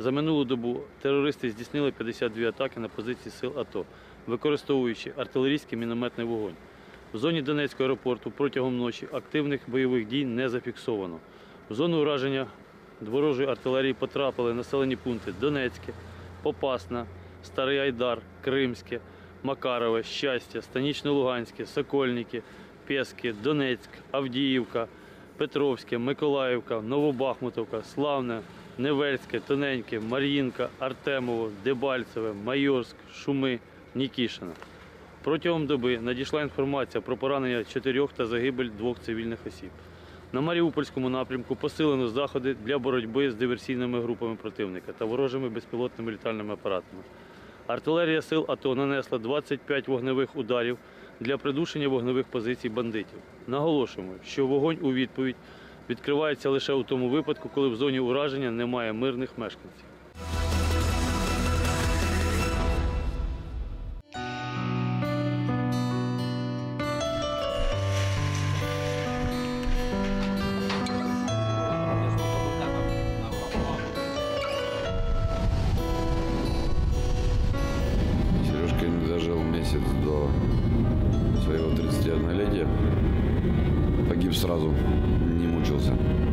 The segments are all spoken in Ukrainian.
За минулу добу терористи здійснили 52 атаки на позиції сил АТО, використовуючи артилерійський мінометний вогонь. В зоні Донецького аеропорту протягом ночі активних бойових дій не зафіксовано. В зону ураження ворожої артилерії потрапили населені пункти Донецьке, Попасна, Старий Айдар, Кримське, Макарове, Щастя, Станично-Луганське, Сокольники, Пєски, Донецьк, Авдіївка, Петровське, Миколаївка, Новобахмутовка, Славне, Невельське, Тоненьке, Мар'їнка, Артемово, Дебальцеве, Майорськ, Шуми, Нікішине. Протягом доби надійшла інформація про поранення 4 та загибель 2 цивільних осіб. На Маріупольському напрямку посилено заходи для боротьби з диверсійними групами противника та ворожими безпілотними літальними апаратами. Артилерія сил АТО нанесла 25 вогневих ударів для придушення вогневих позицій бандитів. Наголошуємо, що вогонь у відповідь відкривається лише у тому випадку, коли в зоні ураження немає мирних мешканців. Сережка не дожил месяц до своего 31-летия. Погиб сразу, не мучился.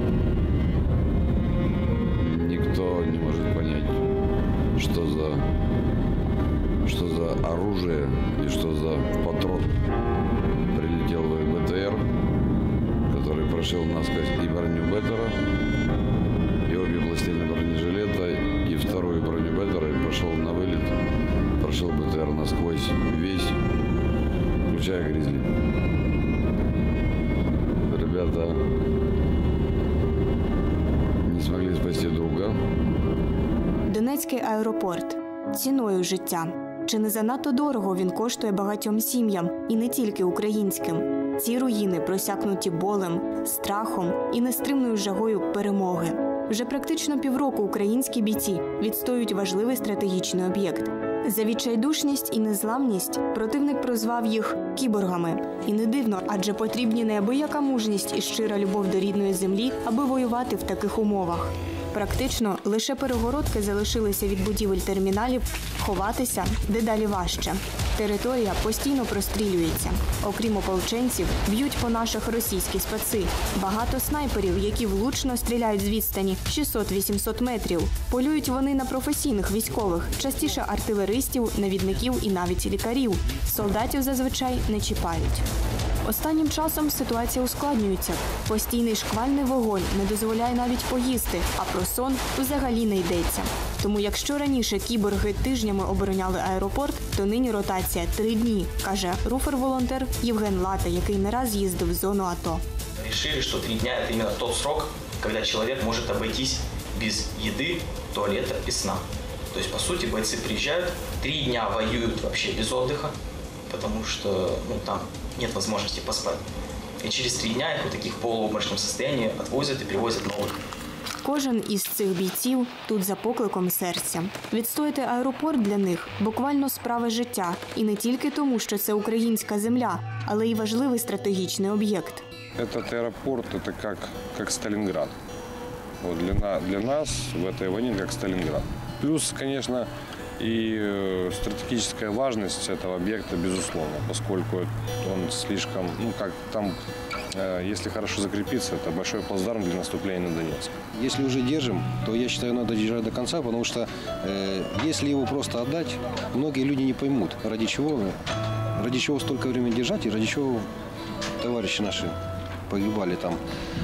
Никто не может понять, что за оружие и что за патрон прилетел в БТР, который прошил насквозь и броню Беттера, и обе пластины бронежилета, и вторую броню Беттера, и пошел на вылет, прошел БТР насквозь весь, включая Гризли. Ребята не смогли спасти друга. Донецький аеропорт. Ціною життя. Чи не занадто дорого він коштує багатьом сім'ям, і не тільки українським? Ці руїни просякнуті болем, страхом і нестримною жагою перемоги. Вже практично півроку українські бійці відстоюють важливий стратегічний об'єкт. За відчайдушність і незламність противник прозвав їх кіборгами. І не дивно, адже потрібні неабияка мужність і щира любов до рідної землі, аби воювати в таких умовах. Практично лише перегородки залишилися від будівель терміналів, ховатися дедалі важче. Територія постійно прострілюється. Окрім ополченців, б'ють по наших російські специ. Багато снайперів, які влучно стріляють з відстані 600-800 метрів. Полюють вони на професійних військових, частіше артилеристів, навідників і навіть лікарів. Солдатів зазвичай не чіпають. Останнім часом ситуація ускладнюється. Постійний шквальний вогонь не дозволяє навіть поїсти, а про сон взагалі не йдеться. Тому якщо раніше кіборги тижнями обороняли аеропорт, то нині ротація 3 дні, каже руфер-волонтер Євген Лата, який не раз їздив в зону АТО. Решили, что 3 дня – это именно тот срок, когда человек может обойтись без еды, туалета и сна. То есть, по сути, бойцы приезжают, 3 дня воюют вообще без отдыха, потому что там нет возможности поспать. И через 3 дня их в таких полуобморочном состоянии отвозят и привозят новых. Кожен із цих бійців тут за покликом серця. Відстояти аеропорт для них – буквально справа життя. І не тільки тому, що це українська земля, але й важливий стратегічний об'єкт. Этот аэропорт – это как Сталинград. Вот для нас в этой войне как Сталинград. Плюс, конечно, и стратегическая важность этого объекта, безусловно, поскольку он слишком, если хорошо закрепиться, это большой плацдарм для наступления на Донецк. Если уже держим, то я считаю, надо держать до конца, потому что если его просто отдать, многие люди не поймут, ради чего столько времени держать и ради чего товарищи наши погибали там.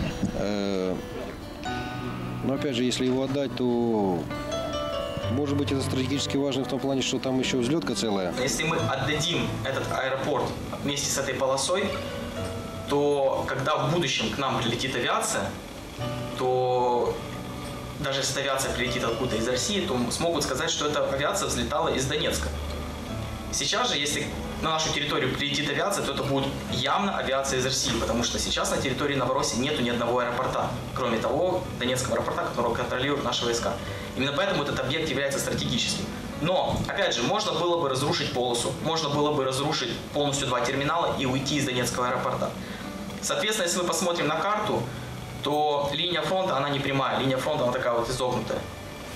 Но опять же, если его отдать, то может быть это стратегически важно в том плане, что там еще взлетка целая. Если мы отдадим этот аэропорт вместе с этой полосой, то когда в будущем к нам прилетит авиация, то даже если авиация прилетит откуда-то из России, то смогут сказать, что эта авиация взлетала из Донецка. Сейчас же, если на нашу территорию прилетит авиация, то это будет явно авиация из России, потому что сейчас на территории Новороссии нету ни одного аэропорта, кроме того Донецкого аэропорта, который контролируют наши войска. Именно поэтому этот объект является стратегическим. Но, опять же, можно было бы разрушить полосу, можно было бы разрушить полностью 2 терминала и уйти из Донецкого аэропорта. Соответственно, если мы посмотрим на карту, то линия фронта, она не прямая, линия фронта, она такая вот изогнутая.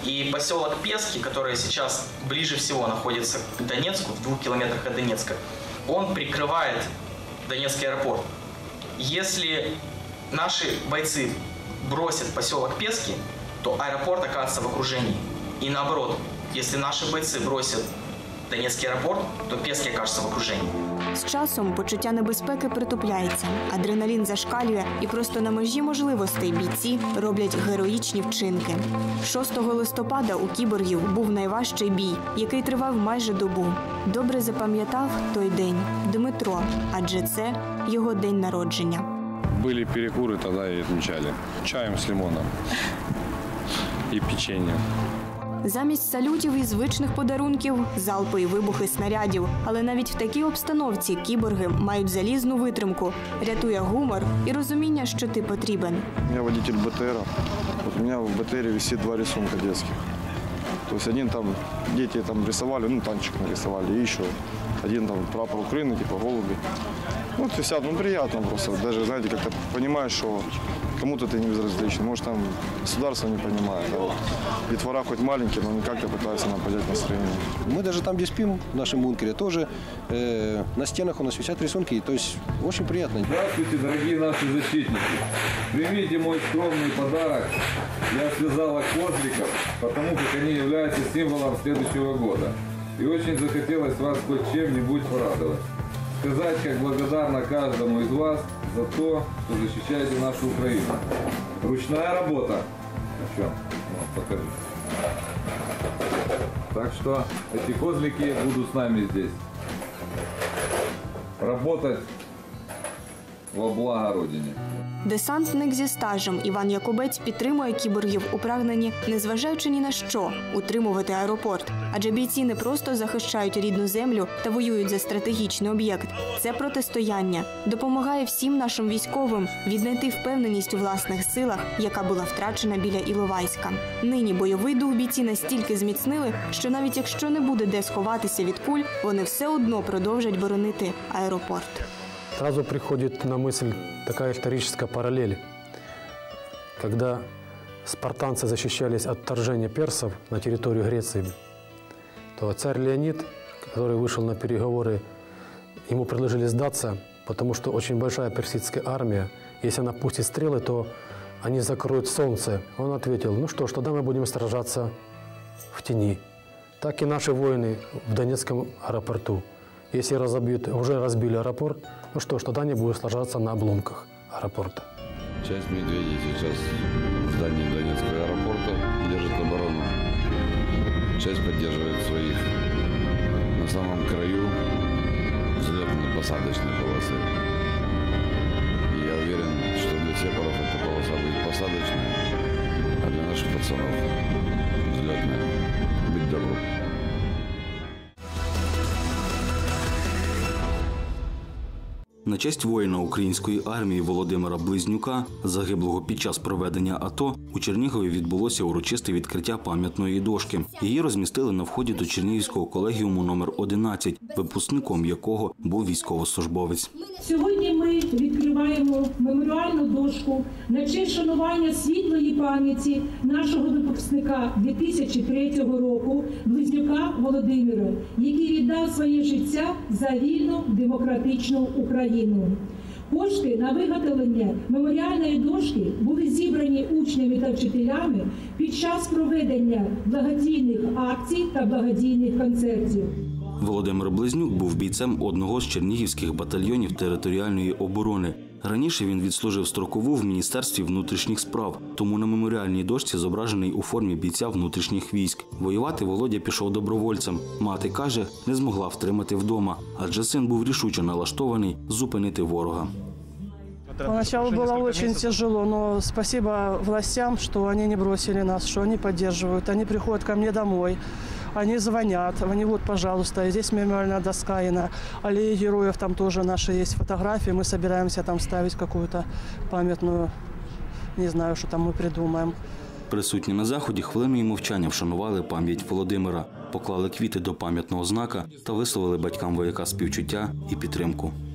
И поселок Пески, который сейчас ближе всего находится к Донецку, в 2 километрах от Донецка, он прикрывает Донецкий аэропорт. Если наши бойцы бросят поселок Пески, то аэропорт окажется в окружении. И наоборот, если наши бойцы бросят Донецкий аэропорт, то Пески окажется в окружении. З часом почуття небезпеки притупляється, адреналін зашкалює і просто на межі можливостей бійці роблять героїчні вчинки. 6 листопада у кіборгів був найважчий бій, який тривав майже добу. Добре запам'ятав той день Дмитро, адже це його день народження. Были перекуры, тогда и отмечали. Чаем с лимоном и печеньем. Замість салютів і звичних подарунків – залпи і вибухи снарядів. Але навіть в такій обстановці кіборги мають залізну витримку, рятує гумор і розуміння, що ти потрібен. Я водитель БТРа. Вот у меня в БТРе висит 2 рисунка детских. То есть один там, дети там рисовали, ну танчик нарисовали, и еще один там прапор Украины, типа голуби. Вот висят, ну приятно просто. Даже, знаете, как-то понимаешь, что кому-то ты не безразличен. Может, там государство не понимает. А вот детвора хоть маленькие, но никак-то пытаются нам поднять настроение. Мы даже там, где спим, в нашем бункере, тоже на стенах у нас висят рисунки. То есть очень приятно. Здравствуйте, дорогие наши защитники. Примите мой скромный подарок. Я связала козликов, потому как они являются символом следующего года. И очень захотелось вас хоть чем-нибудь порадовать. Сказать, как благодарна каждому из вас за то, что защищаете нашу Украину. Ручная работа. А что? Вот, покажи. Так что эти козлики будут с нами здесь. Работать во благо Родине. Десантник зі стажем Іван Якубець підтримує кіборгів у прагненні, незважаючи ні на що, утримувати аеропорт. Адже бійці не просто захищають рідну землю та воюють за стратегічний об'єкт. Це протистояння. Допомагає всім нашим військовим віднайти впевненість у власних силах, яка була втрачена біля Іловайська. Нині бойовий дух бійці настільки зміцнили, що навіть якщо не буде де сховатися від куль, вони все одно продовжать боронити аеропорт. Сразу приходит на мысль такая историческая параллель. Когда спартанцы защищались от вторжения персов на территорию Греции, то царь Леонид, который вышел на переговоры, ему предложили сдаться, потому что очень большая персидская армия. Если она пустит стрелы, то они закроют солнце. Он ответил: ну что ж, тогда мы будем сражаться в тени. Так и наши воины в Донецком аэропорту. Если уже разбили аэропорт, ну что ж, тогда они будут сражаться на обломках аэропорта. Часть медведей сейчас в здании Донецкого аэропорта держит оборону. Часть поддерживает своих на самом краю взлетно-посадочной полосы. И я уверен, что для сепаров эта полоса будет посадочная, а для наших пацанов взлетная. Быть добру. На честь воїна української армії Володимира Близнюка, загиблого під час проведення АТО, у Чернігові відбулося урочисте відкриття пам'ятної дошки. Її розмістили на вході до Чернігівського колегіуму номер 11, випускником якого був військовослужбовець. Сьогодні ми відкриваємо меморіальну дошку на честь шанування світлої пам'яті нашого випускника 2003 року Близнюка Володимира, який віддав своє життя за вільну демократичну Україну. Кошти на виготовлення меморіальної дошки були зібрані учнями та вчителями під час проведення благодійних акцій та благодійних концертів. Володимир Близнюк був бійцем одного з чернігівських батальйонів територіальної оборони. Раніше він відслужив строкову в Міністерстві внутрішніх справ, тому на меморіальній дошці зображений у формі бійця внутрішніх військ. Воювати Володя пішов добровольцем. Мати каже, не змогла втримати вдома, адже син був рішуче налаштований зупинити ворога. Поначалу было очень тяжело, но спасибо властям, что они не бросили нас, что они поддерживают. Они приходят ко мне домой, они звонят, они вот, пожалуйста, здесь мемориальная доска, и на аллее героев там тоже наши есть фотографии. Мы собираемся там ставить какую-то памятную, не знаю, что там мы придумаем. Присутні на заході хвилиною мовчання вшанували пам'ять Володимира, поклали квіти до пам'ятного знака та висловили батькам вояка співчуття і підтримку.